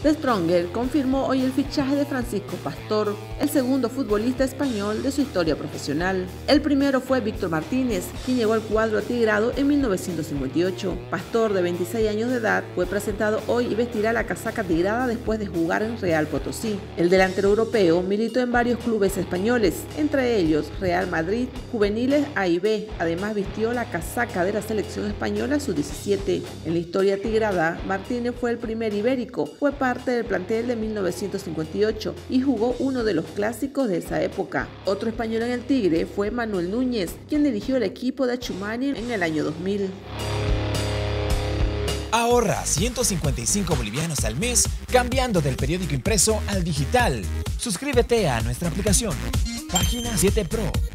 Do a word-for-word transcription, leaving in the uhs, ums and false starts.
The Stronger confirmó hoy el fichaje de Francisco Pastor, el segundo futbolista español de su historia profesional. El primero fue Víctor Martínez, quien llegó al cuadro atigrado en mil novecientos cincuenta y ocho. Pastor, de veintiséis años de edad, fue presentado hoy y vestirá la casaca tigrada después de jugar en Real Potosí. El delantero europeo militó en varios clubes españoles, entre ellos Real Madrid, juveniles A y B. Además vistió la casaca de la selección española sub diecisiete. En la historia tigrada, Martínez fue el primer ibérico, fue parte del plantel de mil novecientos cincuenta y ocho y jugó uno de los clásicos de esa época. Otro español en el Tigre fue Manuel Núñez, quien dirigió el equipo de Achumani en el año dos mil. Ahorra ciento cincuenta y cinco bolivianos al mes cambiando del periódico impreso al digital. Suscríbete a nuestra aplicación. Página siete Pro.